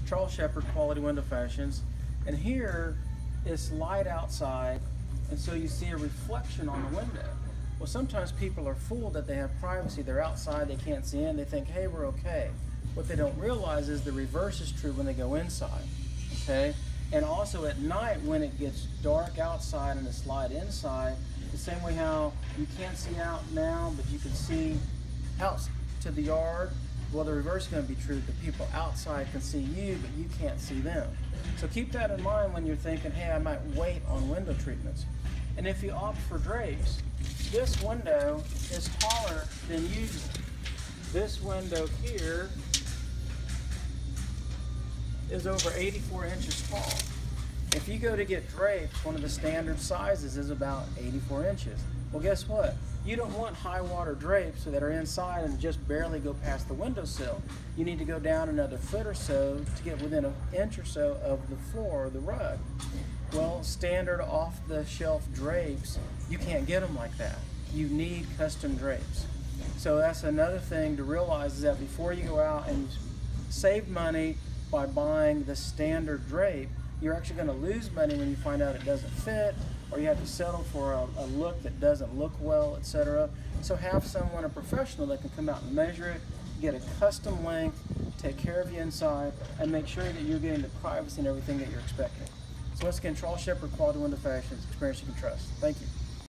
Charles Shepard Quality Window Fashions, and here it's light outside, and so you see a reflection on the window. Well, sometimes people are fooled that they have privacy. They're outside, they can't see in, they think, hey, we're okay. What they don't realize is the reverse is true when they go inside, okay? And also at night when it gets dark outside and it's light inside, the same way how you can't see out now, but you can see out to the yard. Well, the reverse is going to be true. The people outside can see you, but you can't see them. So keep that in mind when you're thinking, hey, I might wait on window treatments. And if you opt for drapes, this window is taller than usual. This window here is over 84 inches tall. If you go to get drapes, one of the standard sizes is about 84 inches. Well, guess what? You don't want high water drapes that are inside and just barely go past the windowsill. You need to go down another foot or so to get within an inch or so of the floor or the rug. Well, standard off-the-shelf drapes, you can't get them like that. You need custom drapes. So that's another thing to realize, is that before you go out and save money by buying the standard drape, you're actually going to lose money when you find out it doesn't fit, or you have to settle for a look that doesn't look well, etc. So have someone, a professional, that can come out and measure it, get a custom length, take care of you inside, and make sure that you're getting the privacy and everything that you're expecting. So once again, Charles Shepard Quality Window Fashions, experience you can trust. Thank you.